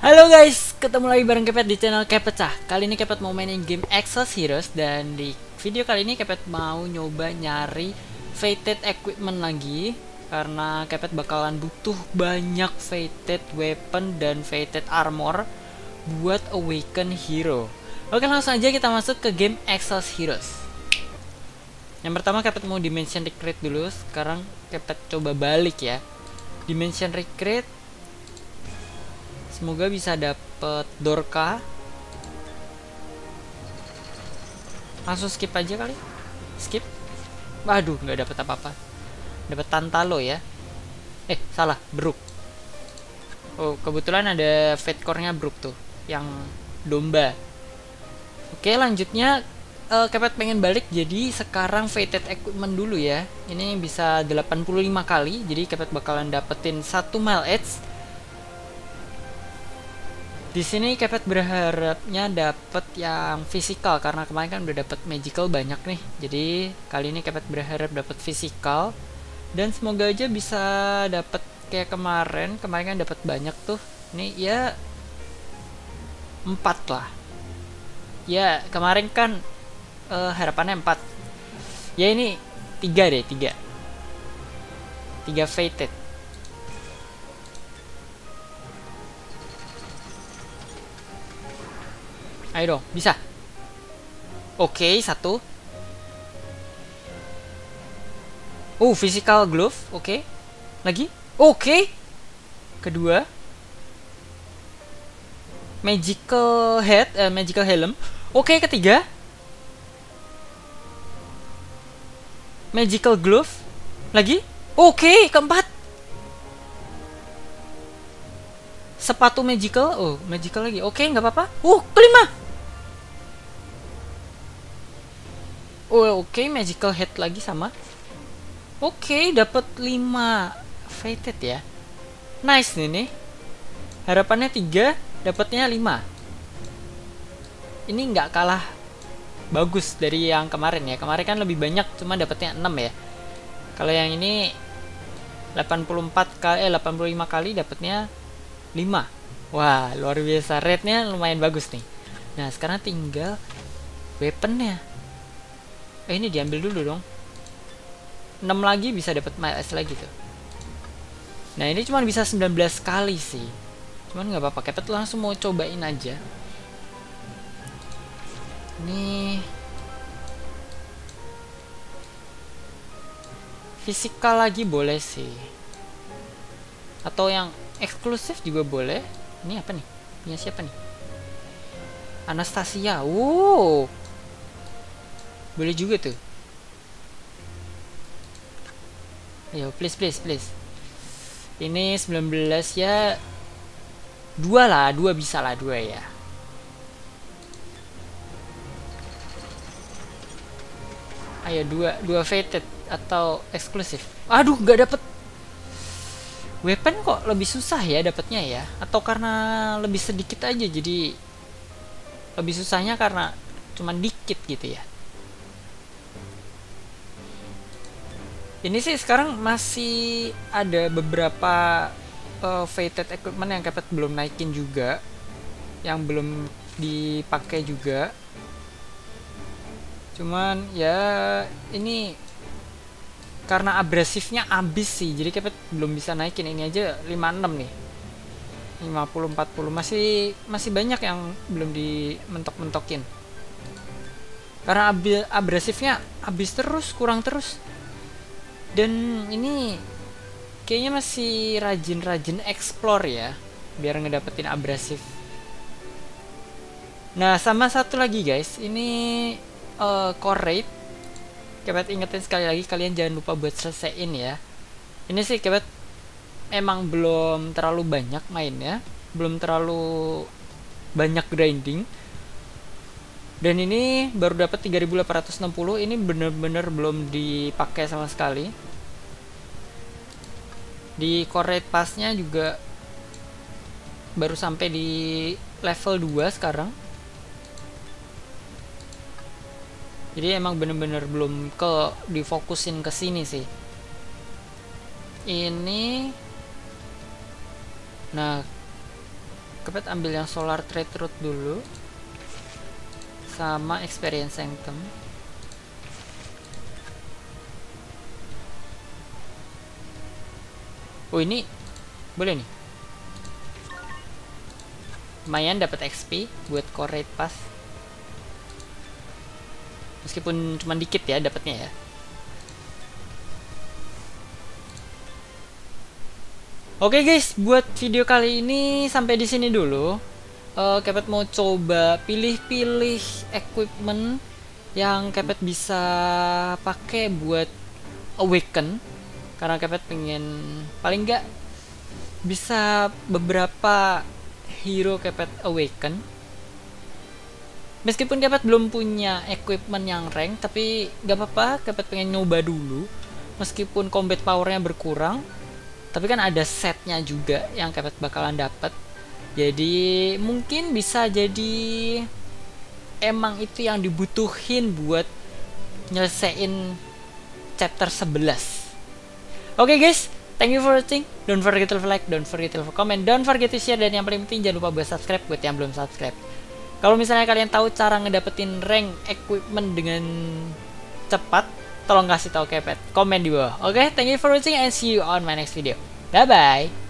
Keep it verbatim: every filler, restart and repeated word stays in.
Halo guys, ketemu lagi bareng Kepet di channel Kepecah. Kali ini Kepet mau mainin game Exos Heroes. Dan di video kali ini Kepet mau nyoba nyari fated equipment lagi, karena Kepet bakalan butuh banyak fated weapon dan fated armor buat awaken hero. Oke, langsung aja kita masuk ke game Exos Heroes. Yang pertama Kepet mau Dimension Recruit dulu. Sekarang Kepet coba balik ya, Dimension Recruit. Semoga bisa dapet Dorka. Langsung skip aja kali. Skip. Waduh, nggak dapet apa-apa. Dapet Tantalo ya. Eh, salah, Brook. Oh, kebetulan ada Fate Core-nya Brook tuh, yang domba. Oke, lanjutnya uh, Kepet pengen balik, jadi sekarang fated equipment dulu ya. Ini bisa delapan puluh lima kali, jadi Kepet bakalan dapetin satu mile edge. Di sini Kepet berharapnya dapet yang fisikal, karena kemarin kan udah dapet magical banyak nih. Jadi kali ini Kepet berharap dapet fisikal, dan semoga aja bisa dapet kayak kemarin. Kemarin kan dapet banyak tuh. Ini ya empat lah. Ya kemarin kan uh, harapannya empat. Ya ini tiga deh, tiga. Tiga fated. Ayo dong, bisa. Oke, satu. Oh, physical glove. Oke. Lagi. Oke. Kedua. Magical head, uh, magical helm. Oke, ketiga. Magical glove. Lagi. Oke, keempat. Sepatu magical. Oh, magical lagi. Oke, nggak apa-apa. Uh, kelima. Oh, oke, okay, magical head lagi sama. Oke, okay, dapat lima fated ya. Nice nih nih. Harapannya tiga, dapatnya lima. Ini nggak kalah bagus dari yang kemarin ya. Kemarin kan lebih banyak, cuma dapatnya enam ya. Kalau yang ini delapan puluh empat kali eh delapan puluh lima kali dapatnya lima. Wah, luar biasa. Rate-nya lumayan bagus nih. Nah, sekarang tinggal weaponnya. Eh, ini diambil dulu dong. enam lagi bisa dapat miles lagi tuh. Nah, ini cuma bisa sembilan belas kali sih. Cuman nggak apa-apa, Kepet langsung mau cobain aja. Ini fisikal lagi boleh sih. Atau yang eksklusif juga boleh. Ini apa nih? Punya siapa nih? Anastasia. Wow. Boleh juga tuh. Ayo, please, please, please. Ini sembilan belas ya. Dua lah, dua bisa lah, dua ya. Ayo, dua, dua fated atau eksklusif. Aduh, nggak dapet. Weapon kok lebih susah ya dapetnya ya? Atau karena lebih sedikit aja, jadi lebih susahnya karena cuma dikit gitu ya. Ini sih sekarang masih ada beberapa uh, fated equipment yang Kepet belum naikin juga, yang belum dipakai juga. Cuman ya ini karena abrasifnya abis sih, jadi Kepet belum bisa naikin. Ini aja lima puluh enam nih, lima puluh empat puluh, masih masih banyak yang belum dimentok-mentokin karena ab abrasifnya abis terus, kurang terus. Dan ini kayaknya masih rajin-rajin explore ya, biar ngedapetin abrasif. Nah, sama satu lagi guys, ini uh, core rate. Kepet ingetin sekali lagi, kalian jangan lupa buat selesaiin ya. Ini sih Kepet emang belum terlalu banyak mainnya, belum terlalu banyak grinding. Dan ini baru dapat tiga ribu delapan ratus enam puluh. Ini bener-bener belum dipakai sama sekali. Di core rate passnya juga baru sampai di level dua sekarang. Jadi emang bener-bener belum ke difokusin ke sini sih. Ini Nah, Kepet ambil yang solar trade route dulu sama experience sanctum. Oh ini boleh nih, lumayan dapat X P buat core raid pass, meskipun cuma dikit ya dapatnya ya. Oke guys, buat video kali ini sampai di sini dulu. Uh, Kepet mau coba pilih-pilih equipment yang Kepet bisa pakai buat awaken, karena Kepet pengen paling nggak bisa beberapa hero Kepet awaken. Meskipun Kepet belum punya equipment yang rank, tapi nggak apa-apa, Kepet pengen nyoba dulu. Meskipun combat powernya berkurang, tapi kan ada setnya juga yang Kepet bakalan dapat. Jadi mungkin bisa jadi emang itu yang dibutuhin buat nyelesain chapter sebelas. Oke okay guys, thank you for watching. Don't forget to like, don't forget to comment, don't forget to share, dan yang paling penting jangan lupa buat subscribe buat yang belum subscribe. Kalau misalnya kalian tahu cara ngedapetin rank equipment dengan cepat, tolong kasih tahu Kepet, komen di bawah. Oke, okay, thank you for watching and see you on my next video. Bye bye.